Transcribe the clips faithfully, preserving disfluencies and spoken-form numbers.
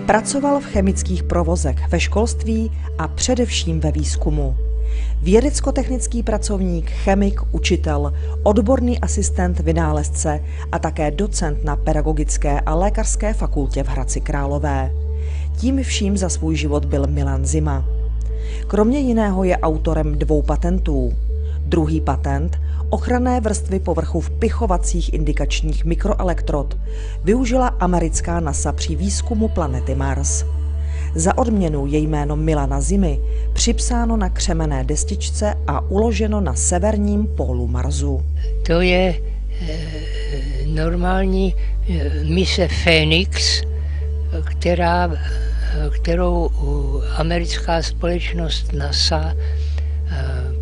Pracoval v chemických provozech, ve školství a především ve výzkumu. Vědecko-technický pracovník, chemik, učitel, odborný asistent, vynálezce a také docent na Pedagogické a lékařské fakultě v Hradci Králové. Tím vším za svůj život byl Milan Zima. Kromě jiného je autorem dvou patentů. Druhý patent, ochranné vrstvy povrchu vpichovacích indikačních mikroelektrod, využila americká NASA při výzkumu planety Mars. Za odměnu je jméno Milana Zimy připsáno na křemenné destičce a uloženo na severním pólu Marsu. To je e, normální mise Phoenix, která, kterou americká společnost NASA e,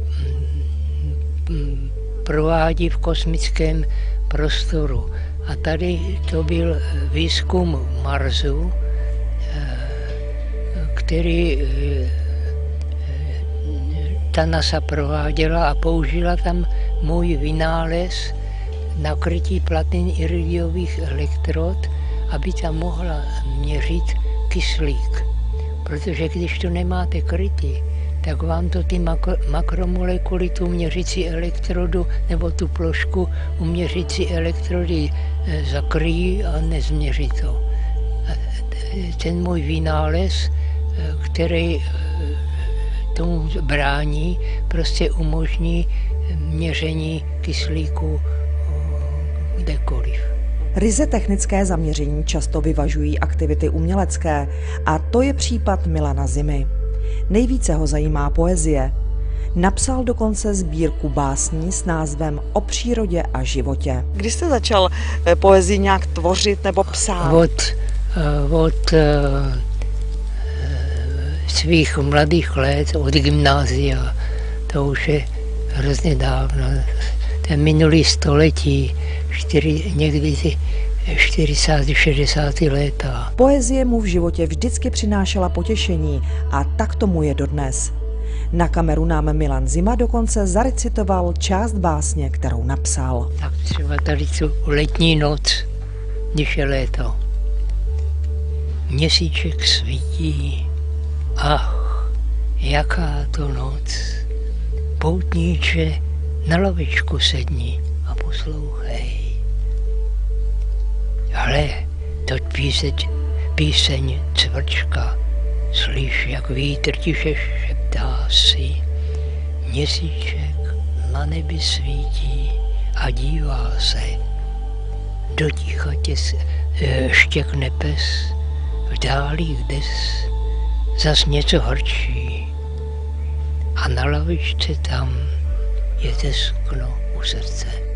provádí v kosmickém prostoru. A tady to byl výzkum Marsu, který ta NASA prováděla a použila tam můj vynález na krytí platin iridiových elektrod, aby tam mohla měřit kyslík. Protože když to nemáte krytí, tak vám to ty makro, makromolekuly, tu měřící elektrodu nebo tu plošku u měřící elektrody zakryjí a nezměří to. Ten můj vynález, který tomu brání, prostě umožní měření kyslíku kdekoliv. Ryze technické zaměření často vyvažují aktivity umělecké a to je případ Milana Zimy. Nejvíce ho zajímá poezie. Napsal dokonce sbírku básní s názvem O přírodě a životě. Kdy jste začal poezii nějak tvořit nebo psát? Od, od svých mladých let, od gymnázia, to už je hrozně dávno. Ten minulý století, čtyři, někdy ty čtyřicátá, šedesátá léta. Poezie mu v životě vždycky přinášela potěšení a tak tomu je dodnes. Na kameru nám Milan Zima dokonce zarecitoval část básně, kterou napsal. Tak třeba tady tu letní noc, když je léto. Měsíček svítí, ach, jaká to noc. Poutníče, na lavičku sedni a poslouchej. Hle, toť píseň, píseň cvrčka, slyš, jak vítr tiše šeptá si. Měsíček na nebi svítí a dívá se. Do ticha tě štěkne pes, v dálích des zas něco hrčí. A na lavičce tam je teskno u srdce.